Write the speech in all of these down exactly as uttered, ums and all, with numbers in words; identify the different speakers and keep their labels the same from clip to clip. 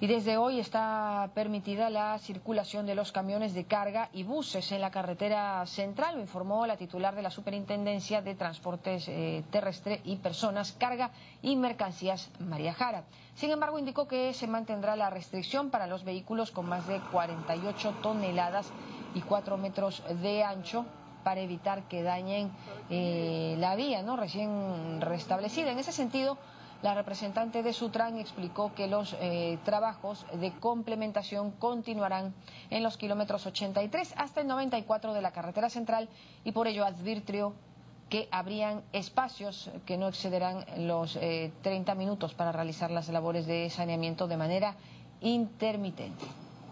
Speaker 1: Y desde hoy está permitida la circulación de los camiones de carga y buses en la carretera central, lo informó la titular de la Superintendencia de Transportes eh, Terrestre y Personas, Carga y Mercancías, María Jara. Sin embargo, indicó que se mantendrá la restricción para los vehículos con más de cuarenta y ocho toneladas y cuatro metros de ancho para evitar que dañen eh, la vía, ¿no?, recién restablecida. En ese sentido, la representante de Sutran explicó que los eh, trabajos de complementación continuarán en los kilómetros ochenta y tres hasta el noventa y cuatro de la carretera central y por ello advirtió que habrían espacios que no excederán los eh, treinta minutos para realizar las labores de saneamiento de manera intermitente.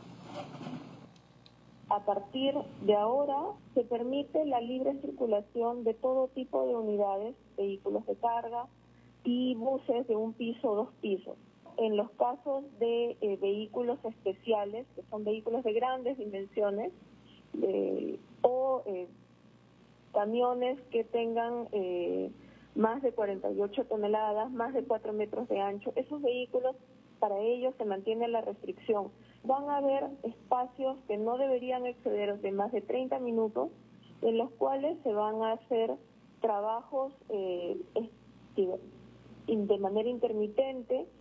Speaker 2: A partir de ahora se permite la libre circulación de todo tipo de unidades, vehículos de carga y buses de un piso o dos pisos. En los casos de eh, vehículos especiales, que son vehículos de grandes dimensiones, eh, o eh, camiones que tengan eh, más de cuarenta y ocho toneladas, más de cuatro metros de ancho, esos vehículos, para ellos se mantiene la restricción. Van a haber espacios que no deberían exceder de más de treinta minutos, en los cuales se van a hacer trabajos eh, de manera intermitente,